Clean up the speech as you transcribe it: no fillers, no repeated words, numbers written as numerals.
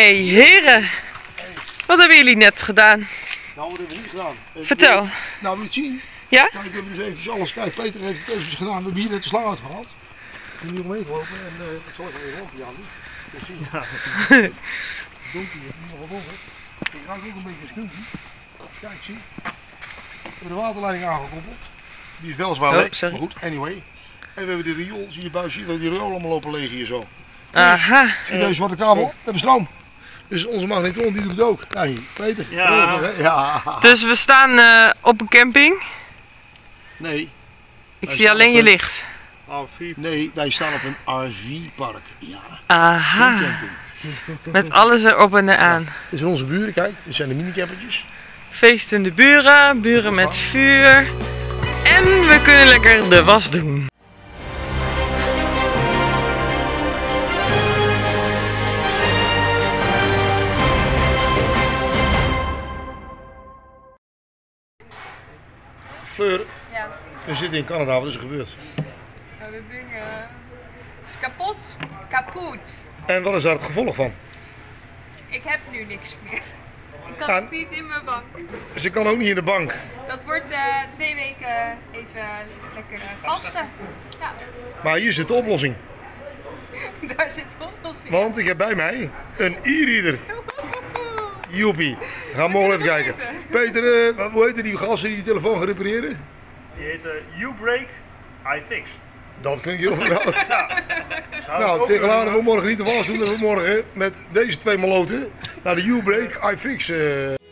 heren. Wat hebben jullie net gedaan? Nou, wat hebben we niet gedaan? Vertel. Nou, wil je het zien? Ja? Kijk, we hebben dus eventjes alles. Kijk, Peter heeft het eventjes gedaan. We hebben hier net de slang uitgehaald. En hier omheen gelopen. En ik zal even lopen, Jan. Dat zie je. Donker, je hebt niet nog wat over. Ik ruik ook een beetje skunky. Kijk, zie. We hebben de waterleiding aangekoppeld. Die is weliswaar lek, maar goed, anyway. En we hebben de riool, zie je buis, zie je, we hebben die riool allemaal lopen leeg hier zo. Aha. Zie je deze zwarte kabel? We hebben stroom. Dus onze magnetron die doet het ook. Kijk, Peter. Ja. Ja. Dus we staan op een camping. Nee. Ik zie alleen je licht. Nee, wij staan op een RV-park. Ja. Aha. Een camping. Met alles erop en eraan. Dit zijn onze buren, kijk. Dit zijn de minicampertjes. Feestende buren, buren met vuur. En we kunnen lekker de was doen. Fleur, Ja, we zitten in Canada, wat is er gebeurd? nou dat ding is kapot. Kapot. En wat is daar het gevolg van? Ik heb nu niks meer. Ik kan Ja. het niet in mijn bank. Ze kan ook niet in de bank. Dat wordt 2 weken even lekker vasten. Ja, Maar hier zit de oplossing. daar zit de oplossing. Want ik heb bij mij een e-reader. Joepie. Ga morgen even kijken. Peter, hoe heet die gasten die telefoon gaan repareren? Die heet U-Break iFix. Dat klinkt heel verhaald. Ja. Nou, tegen later we morgen niet de was doen. Dat we morgen met deze twee maloten naar de U-Break iFix.